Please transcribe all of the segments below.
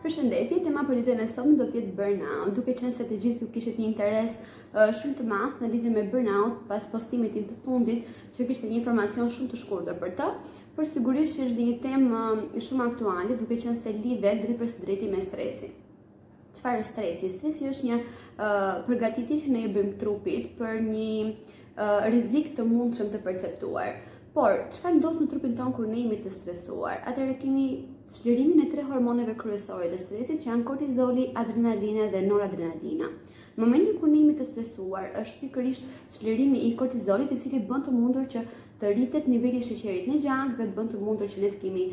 Përshëndetje, tema për ditën e sotme do të jetë burnout, duke qenë se të gjithë ju kishit një interes shumë të madh në lidhje me burnout pas postimit tim të fundit, që kishte një informacion shumë të shkurtër për të, por sigurisht është një temë shumë aktuale, duke qenë se lidhet drejt për së drejti me stresin. Çfarë është stresi? Stresi është një përgatitje që ne i bëjmë trupit për një rrezik të mundshëm të perceptuar. Por, çfarë ndodh në trupin tonë kur ne jemi të stresuar? Atëherë kemi çlirimin e 3 hormoneve kryesore të stresit, që janë kortizoli, adrenalina dhe noradrenalina. Në momentin kur ne jemi të stresuar, është pikërisht çlirimi i kortizolit, i cili bën të mundur që të rritet niveli i sheqerit në gjak dhe bën të mundur që ne të kemi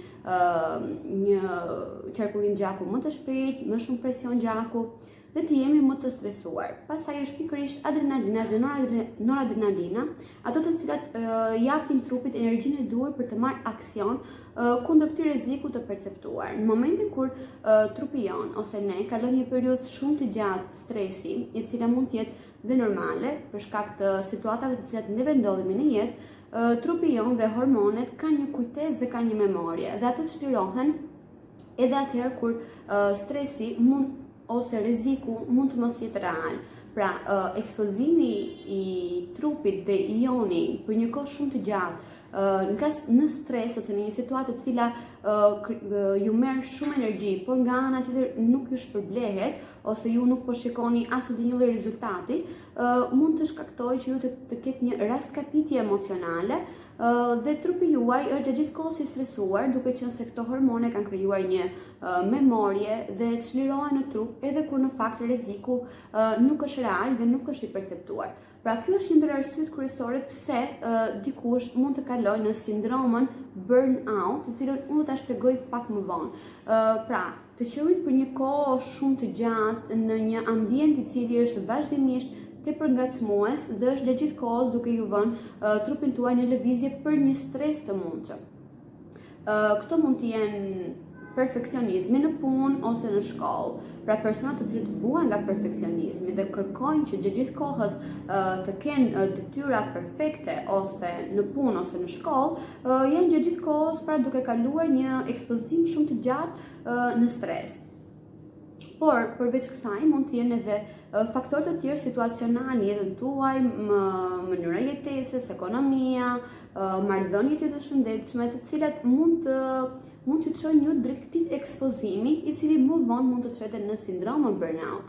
një qarkullim gjaku më të shpejt, më shumë presion gjaku dhe të jemi më të stresuar. Pastaj është pikërisht adrenalina dhe noradrenalina, ato të cilat japin trupit energjinë e duhur për të marrë aksion kundër këtij rreziku të perceptuar. Në momentin kur trupi jon ose ne kalon një periudhë shumë të gjatë stresi, e cila mund të jetë dhe normale për shkak të situatave të cilat ne vendodhemi në jetë, trupi jon dhe hormonet kanë një kujtesë dhe kanë një memorie dhe ato çlirohen edhe atëherë kur stresi ose rreziku mund të mos jetë real. Pra, ekspozimi i trupit dhe i joni për një kohë shumë të gjatë në stres ose në një situatë e cila ju merr shumë energji, por nga ana tjetër nuk ju shpërblehet ose ju nuk po shikoni asnjë lloj rezultati, mund të shkaktojë që ju të ketë një raskapitje emocionale dhe trupi juaj është gjithë kohës i stresuar, duke qenë se këto hormone kanë krijuar një memorie dhe çlirohen në trup edhe kur në fakt rreziku nuk është real dhe nuk është i perceptuar. Pra, kjo është një ndër arsyet kryesore pse dikush mund të kalojë në sindromën burnout, të cilën unë do ta shpjegoj pak më vonë. Pra, të qëllit për një kohë shumë të gjatë në një ambient i cili është vazhdimisht tepër ngacmues dhe është gjatë gjithë kohës duke ju vënë trupin tuaj në lëvizje për një stres të mundshëm. Këto mund të jenë perfeksionizmi në punë ose në shkollë. Pra, personat të cilët vuajnë nga perfeksionizmi dhe kërkojnë që gjatë gjithë kohës të kenë detyra perfekte ose në punë ose në shkollë, janë gjatë gjithë kohës pra duke kaluar një ekspozim shumë të gjatë në stres. Por, përveç kësaj, mund të jenë edhe faktorë të tjerë situacional në jetën tuaj, mënyra jetesës, ekonomia, marrëdhëniet të shëndetshme, të cilat mund t'ju çojnë ju drejt këtij ekspozimi, i cili më vonë mund të çojë në sindromën burnout.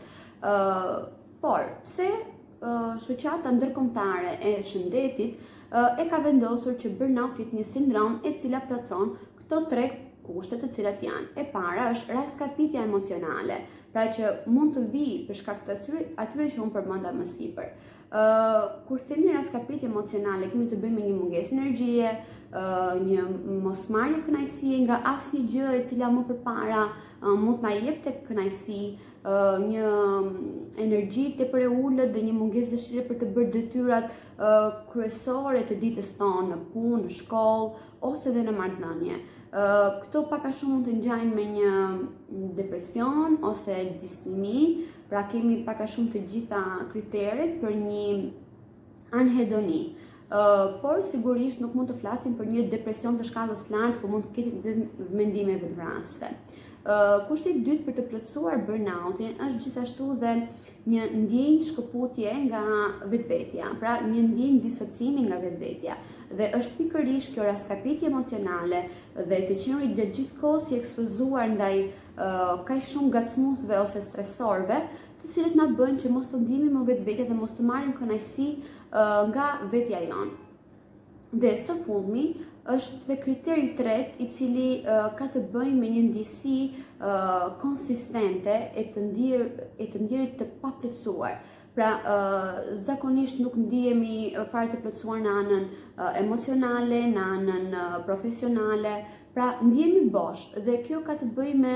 Por, pse shoqata ndërkombëtare e shëndetit e ka vendosur që burnout jetë një sindrom e cila plotson këto 3 kushte të cilat janë. E para është raskapitja emocionale, pra që mund të vijë për shkak të atyre që unë përmenda më sipër. Kur themi raskapitje emocionale, kemi të bëjmë me një mungesë energjie, një mosmarrje kënaqësie nga asnjë gjë e cila më përpara mund të na jepte kënaqësi, një energji tepër e ulët dhe një mungesë dëshire për të bërë detyrat kryesore të ditës tonë në punë, në shkollë ose edhe në marrëdhënie. Këto pak a shumë mund të ngjajnë me një depresion ose disnimi, pra kemi pak a shumë të gjitha kriteret për një anhedoni. Por sigurisht nuk mund të flasim për një depresion të shkallës lartë, por mund të ketë mendime vetvrasëse. Kushti i dytë për të plotësuar burnoutin është gjithashtu dhe një ndjenjë shkëputje nga vetvetja, pra një ndjenjë disocimi nga vetvetja. Dhe është pikërisht kjo raskapitje emocionale dhe të qenurit gjatë gjithë kohës i ekspozuar ndaj kaq shumë ngacmuesve ose stresorëve, të cilët na bëjnë që mos të ndihemi më vetvetja dhe mos të marrim kënaqësi nga vetja jonë. Dhe së fundmi është dhe kriteri i tretë, i cili ka të bëjë me një ndjesi konsistente e të ndjerit të paplotësuar. Pra, zakonisht nuk ndihemi fare të plotësuar në anën emocionale, në anën profesionale, pra ndihemi bosh dhe kjo ka të bëjë me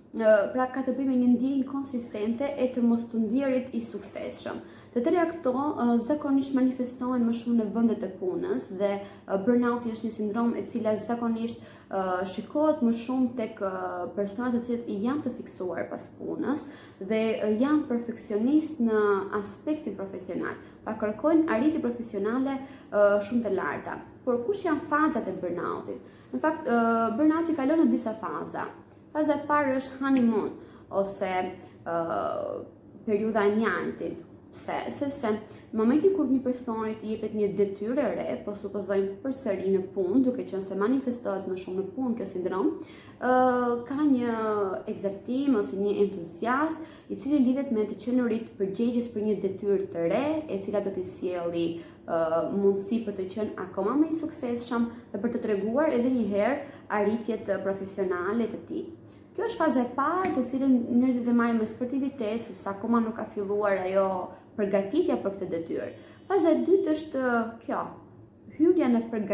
një ndjenjë konsistente e të mos të ndjerit i suksesshëm. Të treja këto zakonisht manifestohen më shumë në vendet e punës dhe burnouti është një sindrom e cila zakonisht shikohet më shumë tek personat të cilët janë të fiksuar pas punës dhe janë perfeksionistë në aspektin profesional. Pra kërkojnë arritje profesionale shumë të larta. Por kush janë fazat e burnoutit? Në fakt, burnouti kalon në disa faza. Faza e parë është honeymoon, ose periudha e mjaltit. Pse? Sepse në momentin kur një personit i jepet një detyrë e re, po supozojmë përsëri në punë, duke qenë se manifestohet më shumë në punë kjo sindrom, ka një egzaltim ose një entuziast i cili lidhet me të qenurit përgjegjës për një detyrë të re, e cila do t'i sjelli mundësi për të qenë akoma më i suksesshëm dhe për të treguar edhe një herë arritjet profesionale të tij. Kjo është faza e parë të cilën njerëzit e marrin me sportivitet, sepse akoma nuk ka filluar ajo përgatitja për këtë detyrë. Faza e dytë është kjo, hyrja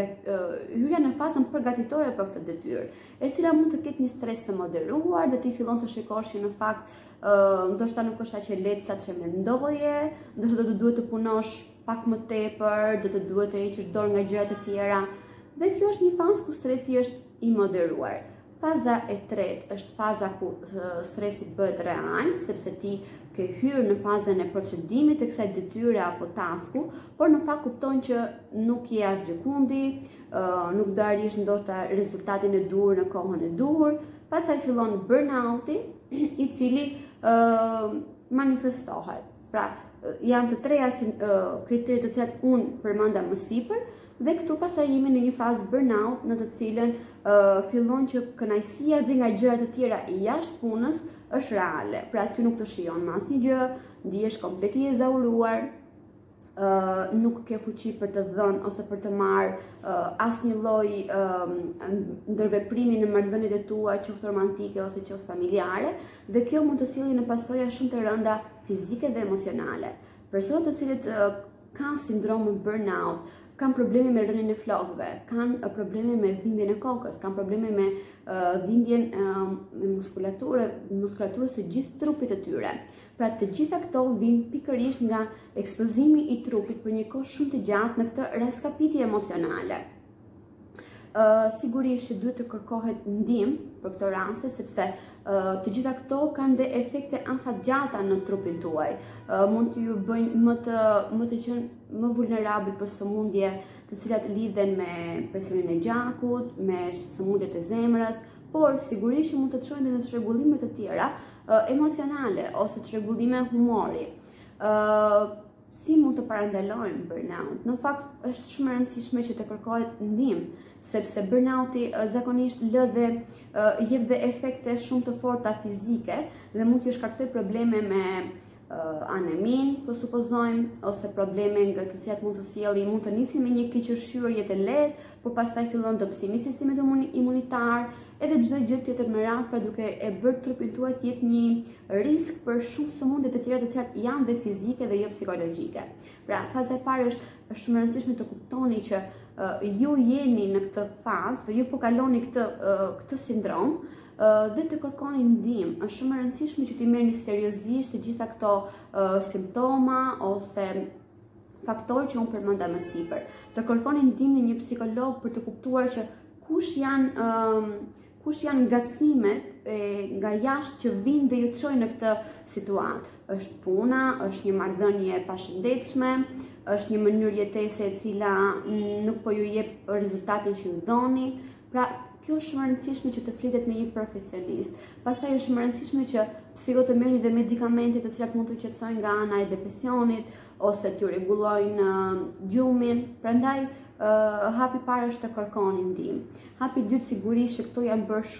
në fazën përgatitore për këtë detyrë, e cila mund të ketë një stres të moderuar dhe ti fillon të shikosh që në fakt ndoshta nuk është aq e lehtë sa që mendoje, ndoshta do të duhet të punosh pak më tepër, do të duhet të heqësh dorë nga gjërat e tjera. Dhe kjo është një fazë ku stresi është i moderuar. Faza e tretë është faza ku stresi bëhet real, sepse ti ke hyrë në fazën e procedimit të kësaj detyre apo tasku, por në fakt kupton që nuk je asgjë kundi, nuk do arrish ndoshta rezultatin e duhur në kohën e duhur. Pastaj fillon burnouti, i cili manifestohet. Pra, janë të treja kriteret të cilat unë përmenda më sipër. Dhe këtu pasaj jemi në një fazë burnout në të cilën fillon që kënaqësia dhe nga gjërat e tjera jashtë punës është reale. Pra ty nuk të shijon më asnjë gjë, ndihesh komplet i ezauruar, nuk ke fuqi për të dhënë ose për të marrë asnjë lloj ndërveprimi në marrëdhëniet e tua, qoftë romantike ose qoftë familjare, dhe kjo mund të sjellë në pasoja shumë të rënda fizike dhe emocionale. Personat të cilët kanë sindromin burnout kanë probleme me rënien e flokëve, kanë probleme me dhimbjen e kokës, kanë probleme me dhimbjen me muskulaturës së gjithë trupit të tyre. Pra të gjitha këto vijnë pikërisht nga ekspozimi i trupit për një kohë shumë të gjatë në këtë raskapitje emocionale. Sigurisht që duhet të kërkohet ndihmë për këto raste, sepse të gjitha këto kanë dhe efekte afatgjata në trupin tuaj. Mund të ju bëjnë më të qenë më vulnerabël për sëmundje të cilat lidhen me presionin e gjakut, me sëmundjet e zemrës, por sigurisht që mund të çojnë në çrregullime të tjera emocionale ose çrregullime humori. Si mund të parandalojmë burnout? Në fakt është shumë e rëndësishme që të kërkohet ndihmë, sepse burnouti zakonisht jep dhe efekte shumë të forta fizike dhe mund t'ju shkaktoj probleme me anemin, po supozojmë, ose probleme nga të cilat mund të sjellë, mund të nisi me një keqërshyrje të lehtë, por pastaj fillon dëpsimi i sistemit imunitar, edhe çdo gjë tjetër me radhë, pra duke e bërë trupin tuaj të jetë një risk për shumë sëmundje të tjera të cilat janë dhe fizike dhe jo psikologjike. Pra, faza e parë është shumë e rëndësishme të kuptoni që ju jeni në këtë fazë dhe ju po kaloni këtë sindrom, dhe të kërkoni ndihmë. Është shumë e rëndësishme që t'i merrni seriozisht të gjitha këto simptoma ose faktorë që unë përmenda më sipër. Të kërkoni ndihmë në një psikolog për të kuptuar që kush janë ngacmimet nga jashtë që vinë dhe ju çojnë në këtë situatë. Është puna, është një marrëdhënie e pashëndetshme, është një mënyrë jetese e cila nuk po ju jep rezultatin që ju doni. Pra, kjo është shumë e rëndësishme që të flitet me një profesionist. Pastaj është shumë e rëndësishme që psikologët të merrni dhe medikamente të cilat mund të qetësojnë nga ana e depresionit ose t'ju rregullojnë gjumin. Prandaj hapi i parë është të kërkoni ndihmë. Hapi i dytë sigurisht që këto janë bërë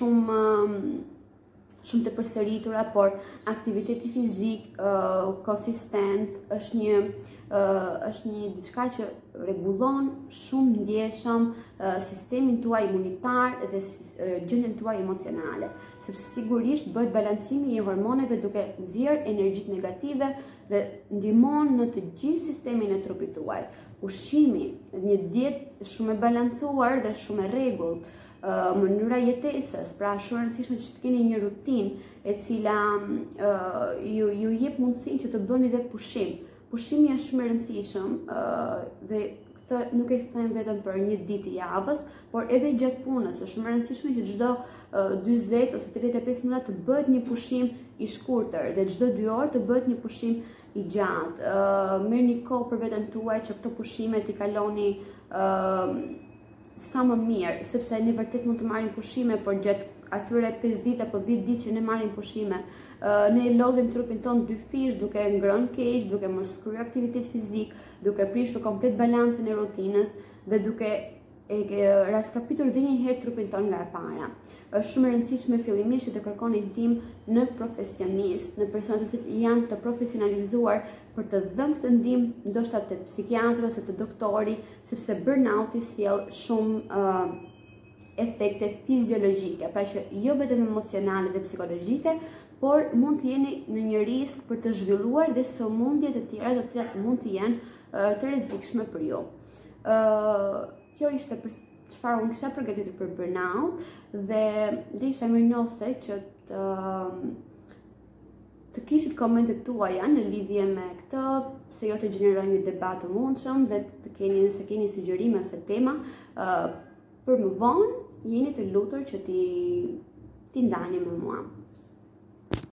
shumë të përsëritura, por aktiviteti fizik konsistent është një diçka që rregullon shumë ndjeshëm sistemin tuaj imunitar dhe gjendjen tuaj emocionale, sepse sigurisht bëhet balancimi i hormoneve duke nxjerrë energjitë negative dhe ndihmon në të gjithë sistemin e trupit tuaj. Ushqimi, një dietë shumë e balancuar dhe shumë e rregullt, mënyra jetesës, pra shumë e rëndësishme që të keni një rutinë e cila ju jep mundësinë që të bëni dhe pushim. Pushimi është shumë i rëndësishëm dhe këtë nuk e them vetëm për një ditë javës, por edhe gjatë punës. Është shumë e rëndësishme që çdo 40 ose 35 minuta të bëhet një pushim i shkurtër dhe çdo 2 orë të bëhet një pushim i gjatë. Merrni kohë për veten tuaj që këto pushime t'i kaloni sa më mirë, sepse në vërtet mund të marrin pushime, por gjatë atyre 5 ditë apo 10 ditë që ne marrim pushime, ne lodhim trupin ton dy fish duke ngrënë keq, duke mos kryer aktivitet fizik, duke prishur komplet balancën e rutinës dhe duke raskapitur dhe një herë trupin ton nga e para. Është shumë e rëndësishme fillimisht që të kërkoni ndihmë në profesionist, në persona të cilët janë të profesionalizuar për të dhënë këtë ndihmë, ndoshta te psikiatri ose te doktori, sepse burnouti sjell shumë efekte fiziologjike, pra që jo vetëm emocionale dhe psikologjike, por mund të jeni në një risk për të zhvilluar dhe sëmundje të tjera të cilat mund të jenë të rrezikshme për ju. Kjo ishte për çfarë unë kisha përgatitur për burnout dhe isha mirënjohëse që të kishit komentet tuaja në lidhje me këtë, se jo të gjenerojmë një debat të mundshëm dhe të keni, nëse keni sugjerime ose tema për më vonë, jeni të lutur që ti ndani me mua.